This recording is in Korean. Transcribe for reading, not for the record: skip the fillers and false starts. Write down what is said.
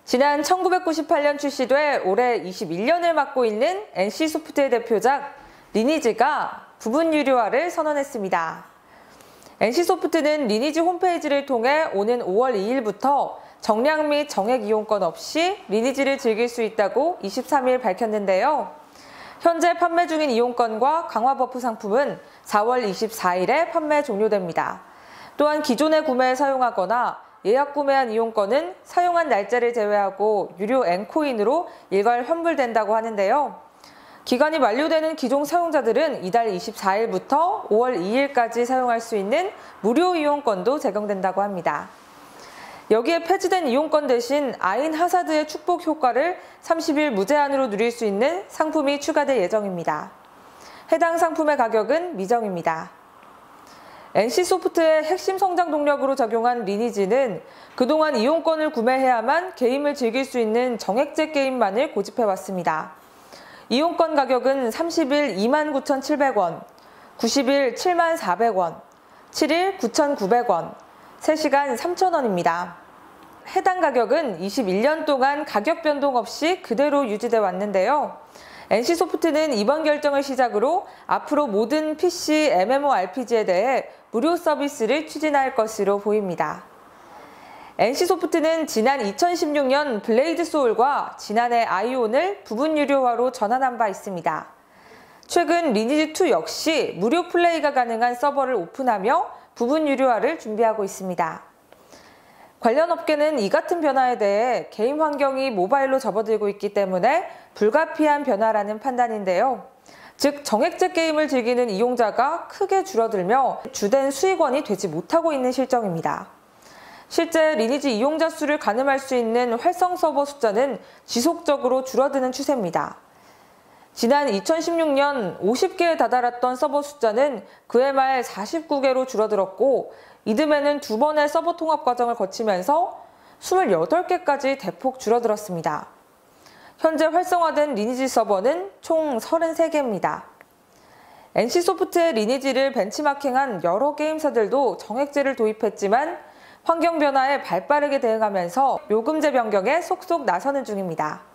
지난 1998년 출시돼 올해 21년을 맡고 있는 NC소프트의 대표작 리니지가 부분 유료화를 선언했습니다. NC소프트는 리니지 홈페이지를 통해 오는 5월 2일부터 정량 및 정액 이용권 없이 리니지를 즐길 수 있다고 23일 밝혔는데요. 현재 판매 중인 이용권과 강화 버프 상품은 4월 24일에 판매 종료됩니다. 또한 기존에 구매에 사용하거나 예약 구매한 이용권은 사용한 날짜를 제외하고 유료 N코인으로 일괄 환불된다고 하는데요. 기간이 만료되는 기존 사용자들은 이달 24일부터 5월 2일까지 사용할 수 있는 무료 이용권도 제공된다고 합니다. 여기에 폐지된 이용권 대신 아인 하사드의 축복 효과를 30일 무제한으로 누릴 수 있는 상품이 추가될 예정입니다. 해당 상품의 가격은 미정입니다. NC소프트의 핵심 성장 동력으로 작용한 리니지는 그동안 이용권을 구매해야만 게임을 즐길 수 있는 정액제 게임만을 고집해왔습니다. 이용권 가격은 30일 29,700원, 90일 74,400원, 7일 9,900원, 3시간 3,000원입니다. 해당 가격은 21년 동안 가격 변동 없이 그대로 유지돼 왔는데요. NC소프트는 이번 결정을 시작으로 앞으로 모든 PC, MMORPG에 대해 무료 서비스를 추진할 것으로 보입니다. NC소프트는 지난 2016년 블레이드 소울과 지난해 아이온을 부분 유료화로 전환한 바 있습니다. 최근 리니지2 역시 무료 플레이가 가능한 서버를 오픈하며 부분 유료화를 준비하고 있습니다. 관련 업계는 이 같은 변화에 대해 게임 환경이 모바일로 접어들고 있기 때문에 불가피한 변화라는 판단인데요. 즉 정액제 게임을 즐기는 이용자가 크게 줄어들며 주된 수익원이 되지 못하고 있는 실정입니다. 실제 리니지 이용자 수를 가늠할 수 있는 활성 서버 숫자는 지속적으로 줄어드는 추세입니다. 지난 2016년 50개에 다다랐던 서버 숫자는 그해 말 49개로 줄어들었고 이듬해는 2번의 서버 통합 과정을 거치면서 28개까지 대폭 줄어들었습니다. 현재 활성화된 리니지 서버는 총 33개입니다. NC소프트의 리니지를 벤치마킹한 여러 게임사들도 정액제를 도입했지만 환경 변화에 발빠르게 대응하면서 요금제 변경에 속속 나서는 중입니다.